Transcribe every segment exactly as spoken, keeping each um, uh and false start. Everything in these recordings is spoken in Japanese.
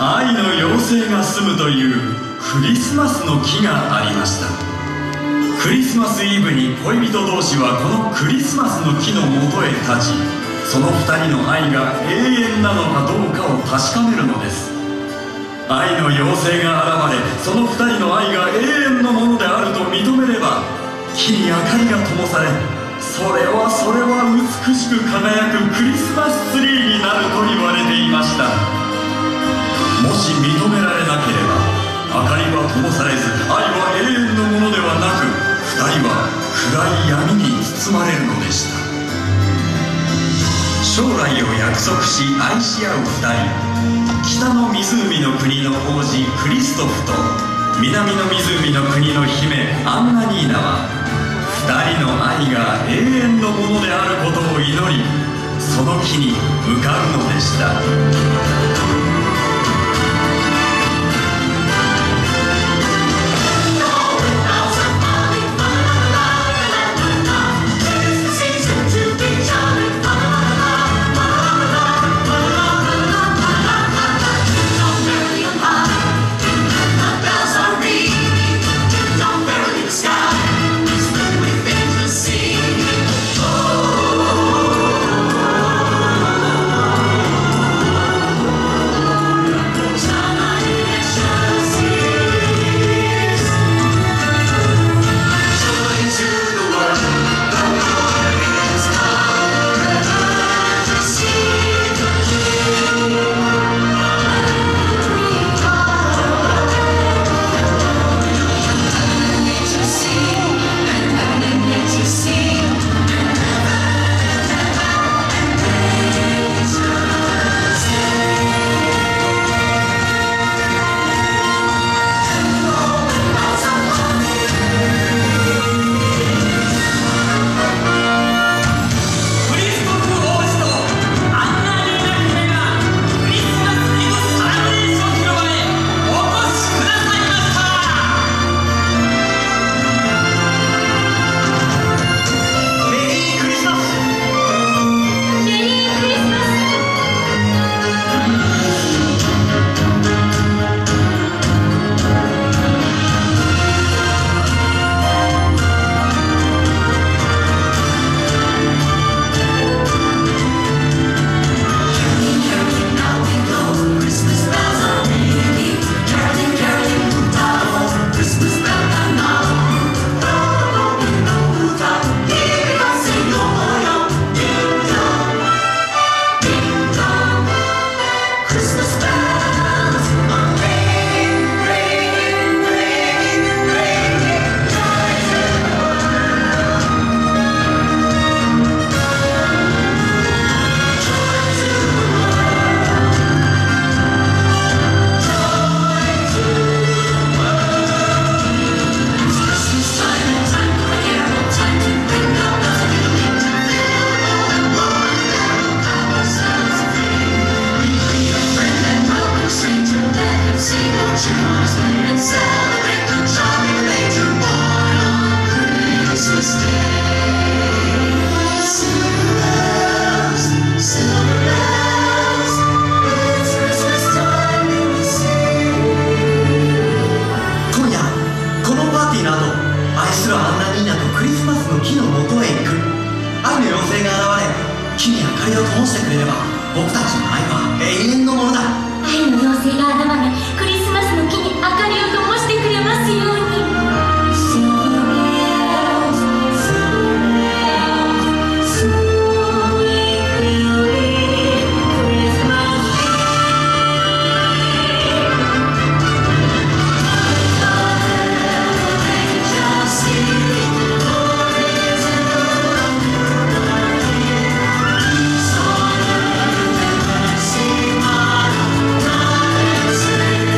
愛の妖精が住むというクリスマスの木がありました。クリスマスイブに恋人同士はこのクリスマスの木のもとへ立ち、そのふたりの愛が永遠なのかどうかを確かめるのです。愛の妖精が現れ、そのふたりの愛が永遠のものであると認めれば、木に明かりが灯され、それはそれは美しく輝くクリスマスツリーになると言われていました。もし認められなければ、明かりは灯されず愛は永遠のものではなく、ふたりは暗い闇に包まれるのでした。将来を約束し愛し合うふたり、北の湖の国の王子クリストフと南の湖の国の姫アンナニーナは、ふたりの愛が永遠のものであることを祈り、その木に向かうのでした。 木に明かりを灯してくれれば、僕たちの愛は永遠のものだ。 愛の妖精が現れ、クリスマスの木に明かりを灯してくれますように。 See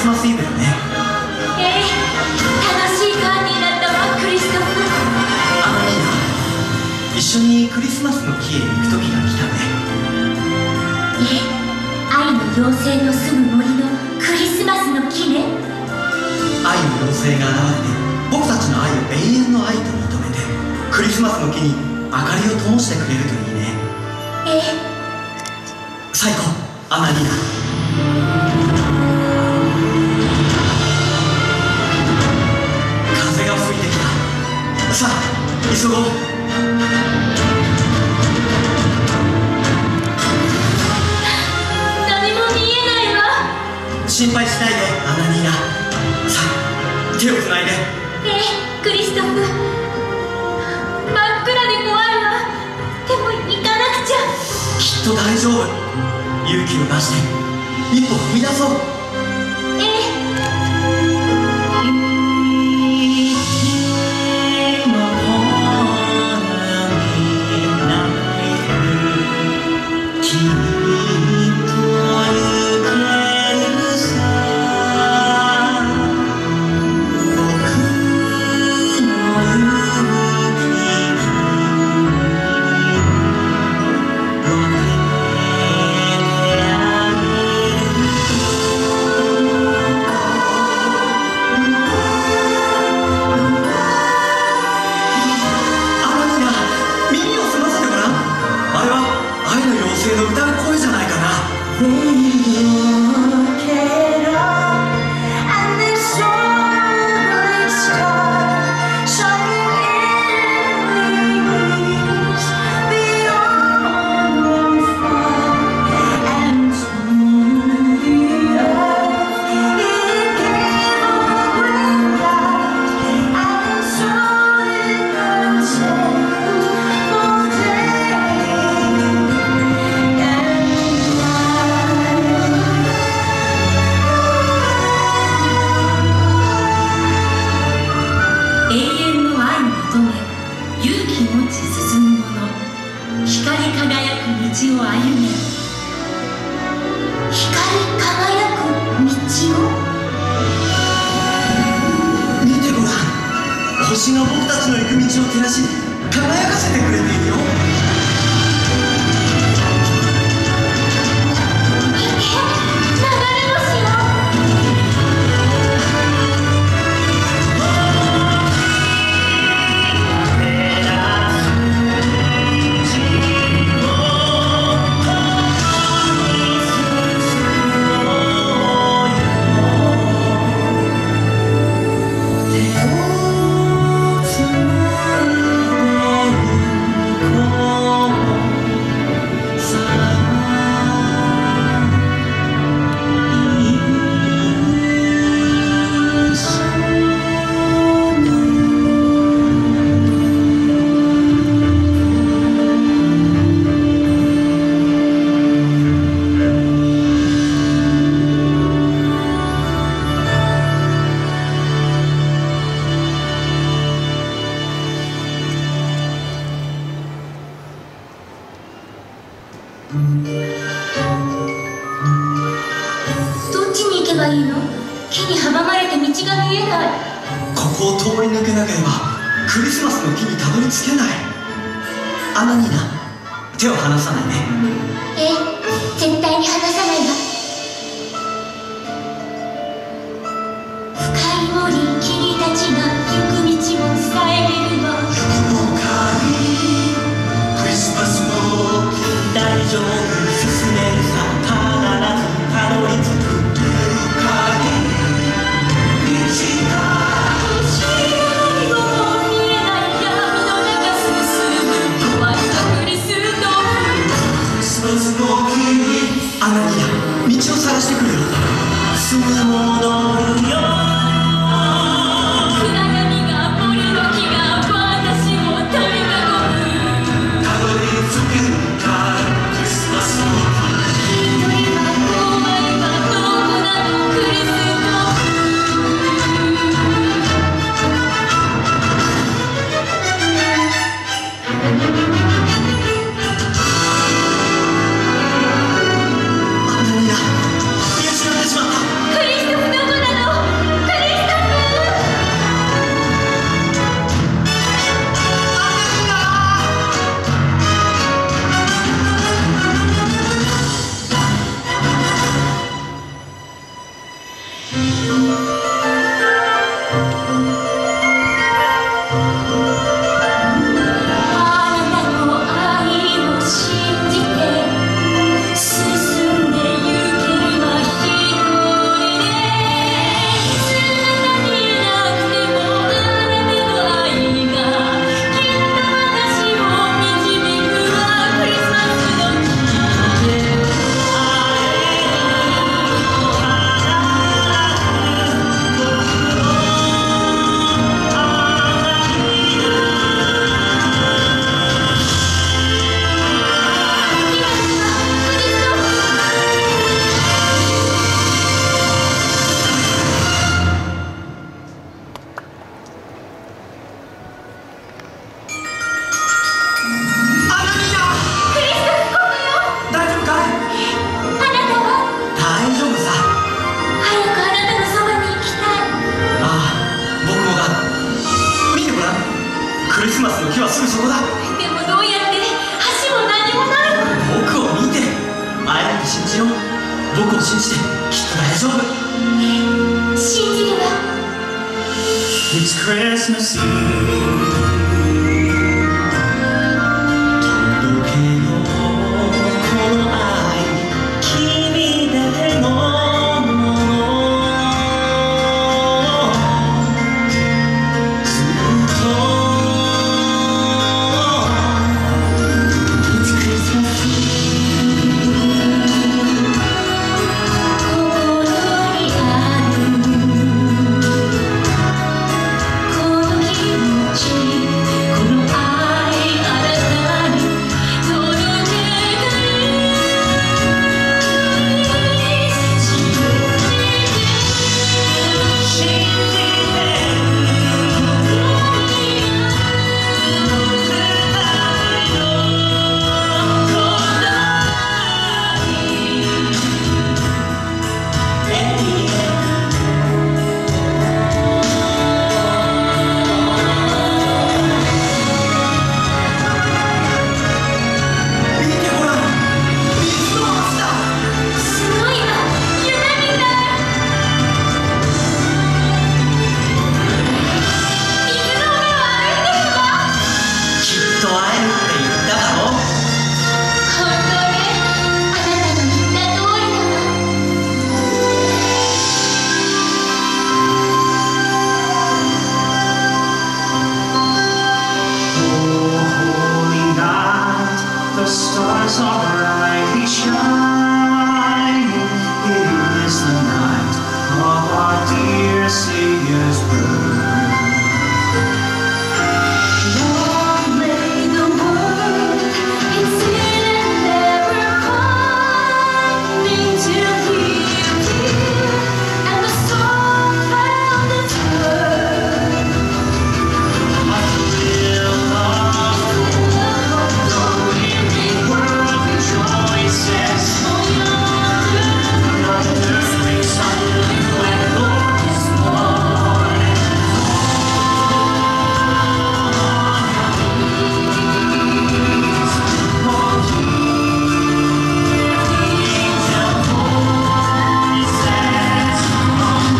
スマスイブよね。 ええ、楽しいカーニーだったわ、クリストフ。 あのニーナ、一緒にクリスマスの木へ行く時が来たね。 ええ、愛の妖精の住む森のクリスマスの木ね。 愛の妖精が現れて僕たちの愛を永遠の愛と認めてクリスマスの木に明かりを灯してくれるといいね。 ええ、 最高、アナニーナ。風が吹いてきた。さあ急ごう。 何も見えないわ。 心配しないでアナニーナ。さあ手をつないで。 ええ、クリストフ。真っ暗で怖いわ。でも行かなくちゃ。 きっと大丈夫。勇気を出して一歩踏み出そう。 ええ。 星が僕たちの行く道を照らし輝かせてくれているよ。 どっちに行けばいいの？木に阻まれて道が見えない。 ここを通り抜けなければクリスマスの木にたどり着けない。アナニーナ、手を離さないね。 ええ、絶対に離さないわ。深い森君たちが行く道を伝えれるわ。 クリスマスの木大丈夫、進めるさ、必ずたどり着く。アナニーナ、道を探してくるよ。すぐ戻るよ。 暗闇が森の木が私を取り囲む。 たどり着けるかクリスマスの木。 一人ははすぐそこだ。 でもどうやって？橋も何もないわ。 僕を見て会えるって信じよう。僕を信じてきっと大丈夫。 信じるわ。 It's Christmas Eve. 届けようこの愛、君だけのもの。ずっと It's Christmas Eve. 心にあるこの気持ち、この愛、あなたに届けたい。信じて信じてここにあるこの見てほら、水の橋だ。 すごいわ、夢みたい。水の上を歩いてるわ。 きっと会えるって言っただろ。 本当ね、あなたの言った通りだわ。 Oh, holy night, the stars are brightly shining. It is the night of our dear Savior's birth. Long may the world its hidden never finding till He appeared and the soul found its worth. A thrill of hope, though the world rejoices. Oh, yonder Yonder breaks suddenly when the Lord is born. Oh, hear the angel voices all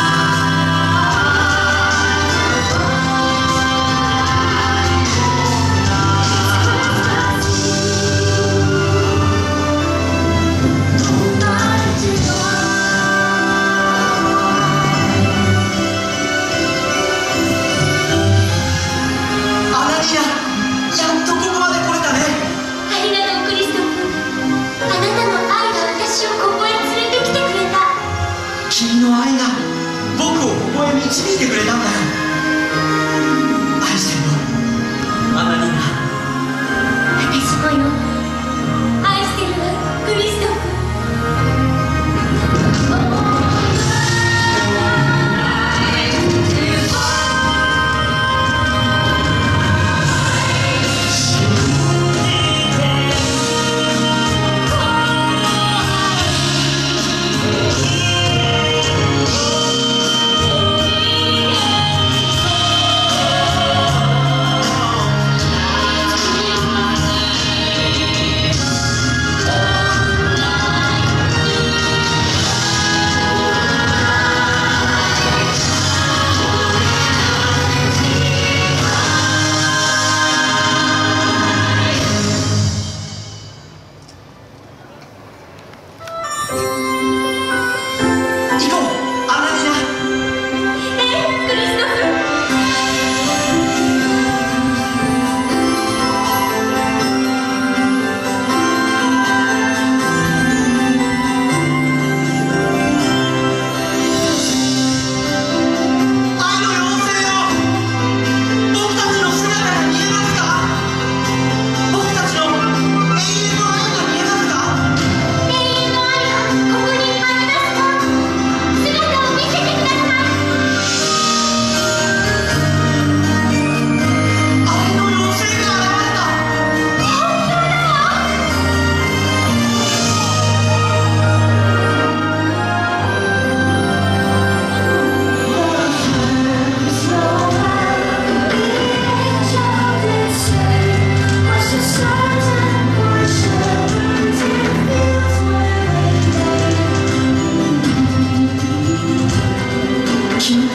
night. アナニア、やっとここまで来れたね。 ありがとう、クリストフ。あなたの愛が私をここへ連れてきてくれた。 君の愛が僕をここへ導いてくれたんだよ。愛してるよ、アナニア。 私もよ。愛してるわ、クリストフ。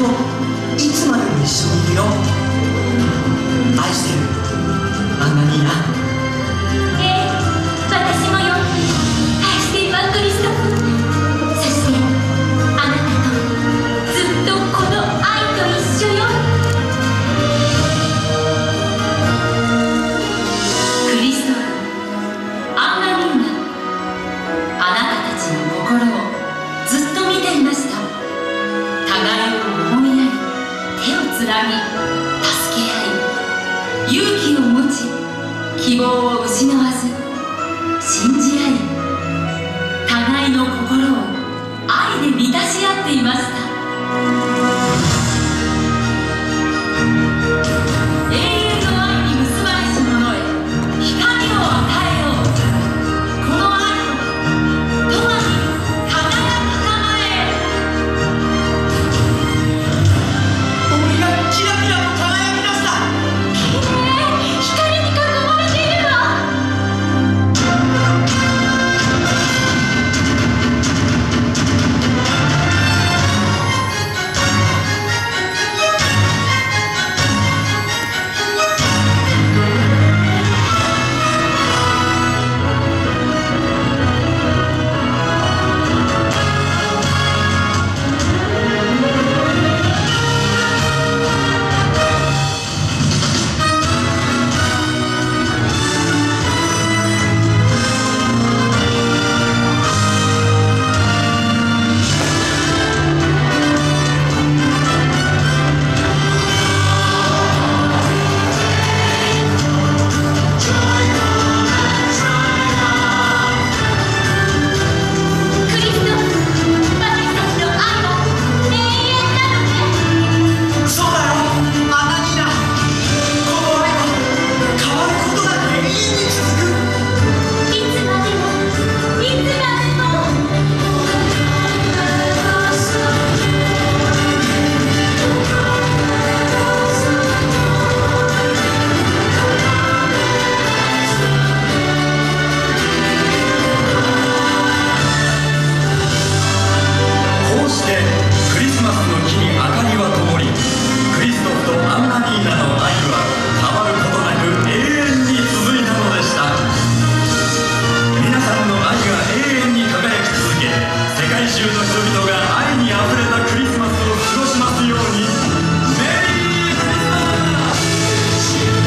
といつまでも一緒にいるよ。愛してる、アンナニーナ。 ええ、私もよ。愛してるわ、クリストフ。そしてあなたとずっとこの愛と一緒よ。クリストフ、アンナニーナ、あなたたちの心をずっと見ていました。互いを思いやり、手をつなぎ、助け合い、勇気を持ち、希望を失わず信じ合い、互いの心を愛で満たし合っていました。永遠の愛に結ばれし者へ光を与えよう。この愛を永遠に輝きたまえ。 森がキラキラと輝き出した。 きれい、光に囲まれているわ。クリストフ、私たちの愛は永遠なのね。 そうだよ、アンナニーナ。この愛は変わることなく永遠に続く。 いつまでも、いつまでも。 こうしてクリスマスの木に明かりは灯り、クリストフとアンナニーナの愛は変わることなく永遠に続いたのでした。皆さんの愛が永遠に輝き続け、世界中の人々が愛にあふれたクリスマスを過ごしますように。メリークリスマス。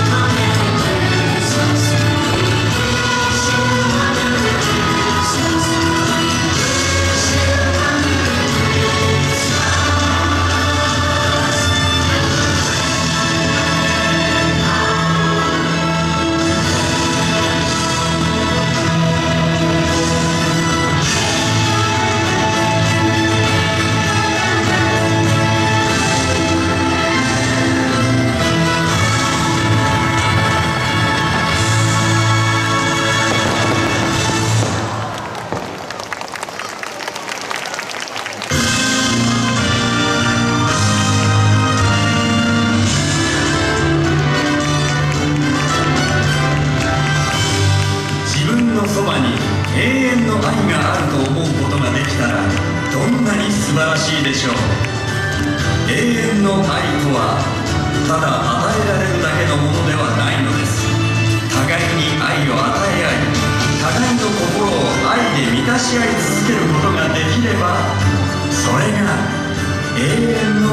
自分のそばに永遠の愛があると思うことができたらどんなに素晴らしいでしょう。永遠の愛とはただ与えられるだけのものではないのです。互いに愛を与え合い、互いの心を愛で満たし合い続けることができれば、それが永遠の